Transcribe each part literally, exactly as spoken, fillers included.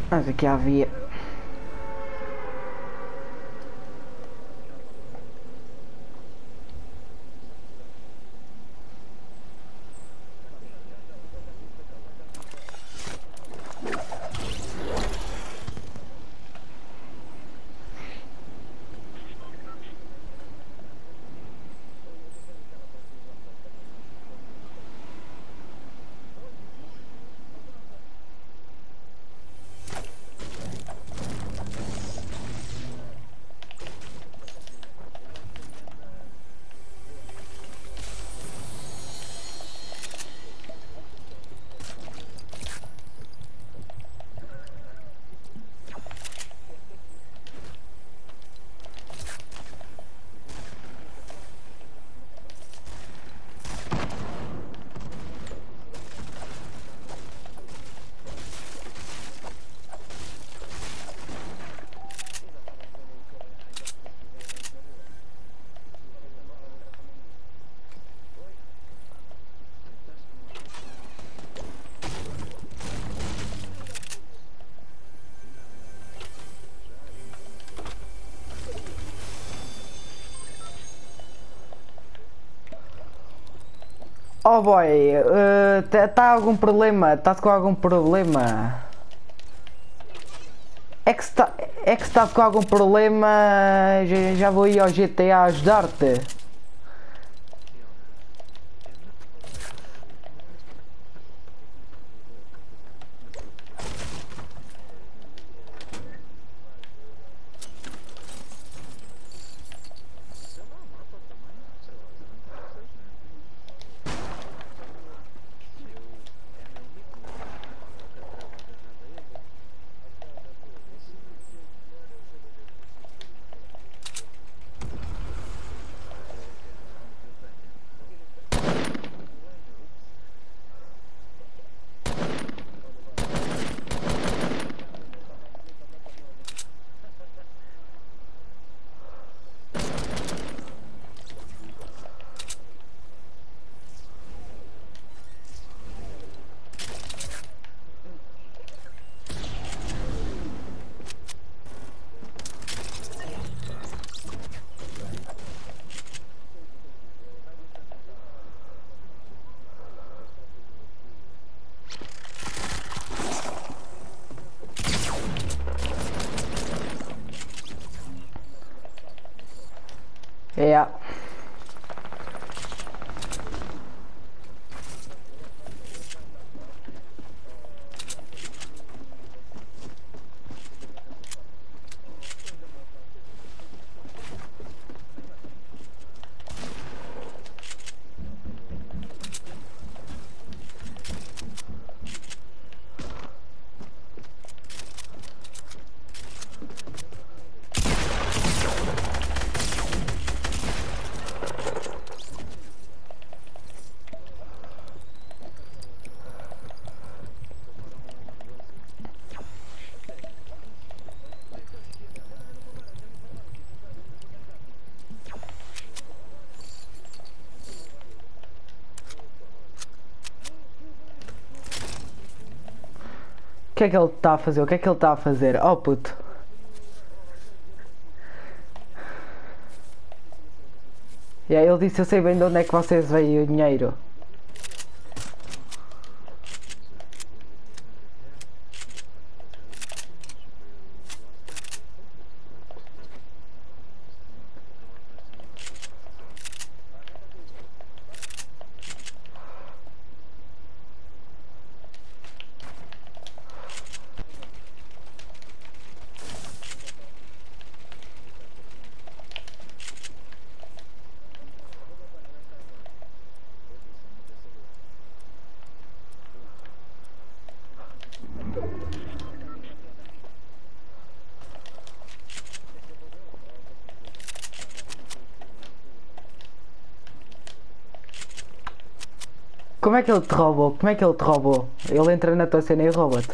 Mas aqui havia. Oh boy, está algum problema? Estás com algum problema? É que está é que estás com algum problema? Já, já vou ir ao G T A ajudar-te. É. O que é que ele está a fazer? O que é que ele está a fazer? Oh puto. E aí ele disse, eu sei bem de onde é que vocês veem o dinheiro. Como é que ele te roubou? Como é que ele te roubou? Ele entra na tua cena e rouba-te.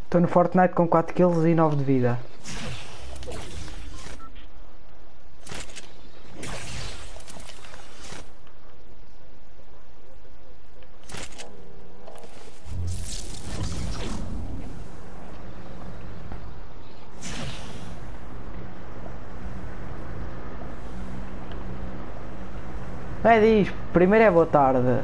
Estou no Fortnite com quatro kills e nove de vida. Não é diz, primeiro é boa tarde.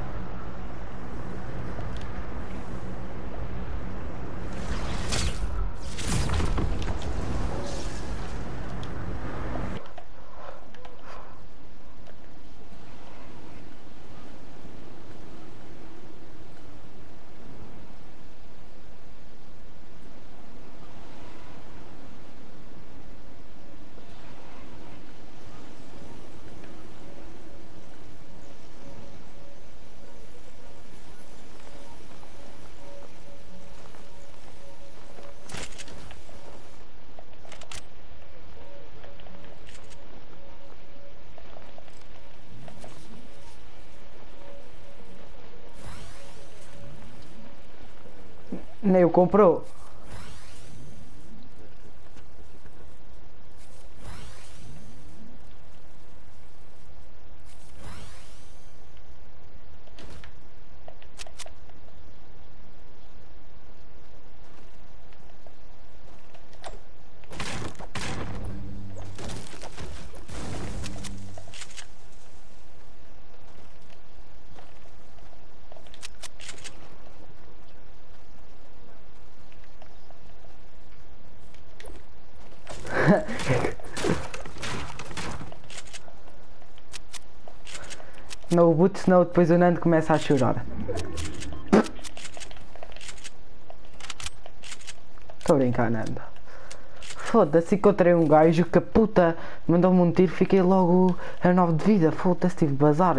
Nem o comprou. Não o boot, senão depois o Nando começa a chorar. Estou a brincar, Nando. Foda-se, encontrei um gajo que a puta mandou-me um tiro, fiquei logo a nove de vida. Foda-se, tive de bazar.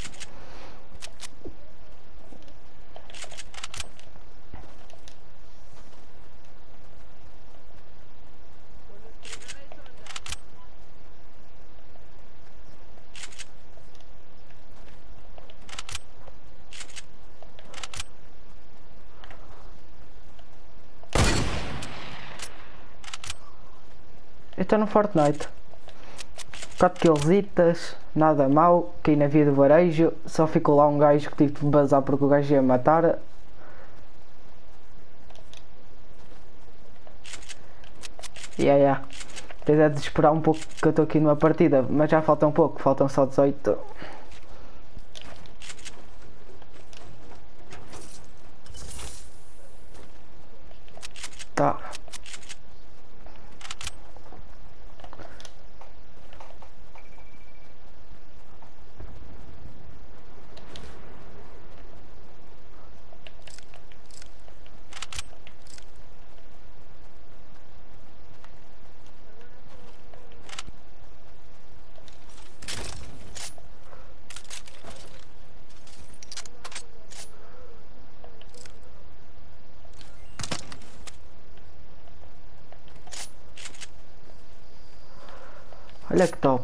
Eu estou no Fortnite. quatro killzitas, nada mal, caí na via do varejo, só ficou lá um gajo que tive de bazar porque o gajo ia matar. E yeah, yeah. Tens é de esperar um pouco que eu estou aqui numa partida, mas já falta um pouco, faltam só dezoito. Tá. Olha que top.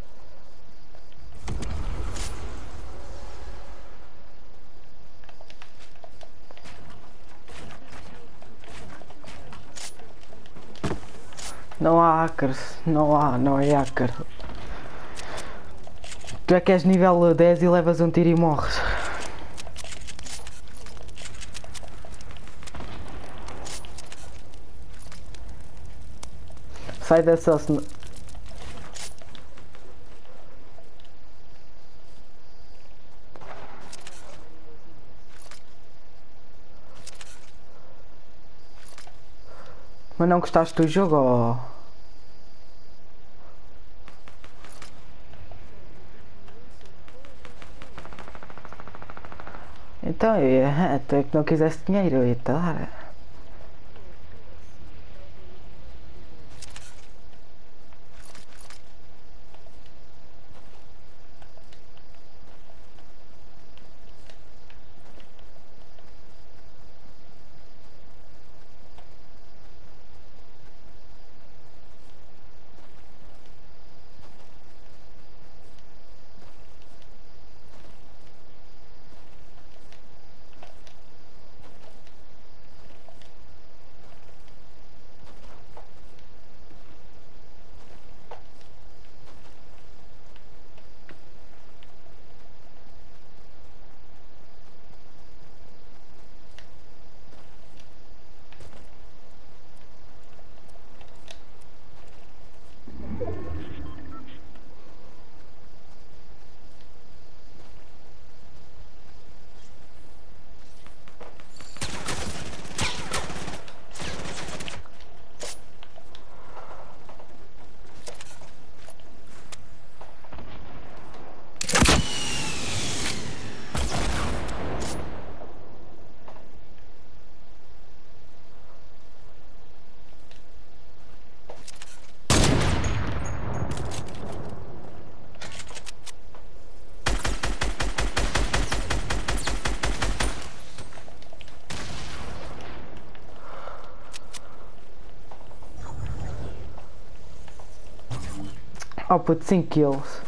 Não há hackers, não há, não é hacker. Tu é que és nível dez e levas um tiro e morres. Sai dessa... Mas não gostaste do jogo ou... Então, é, tu é que não quiseste dinheiro, eu ia-te dar. Oh puto, cinco kills.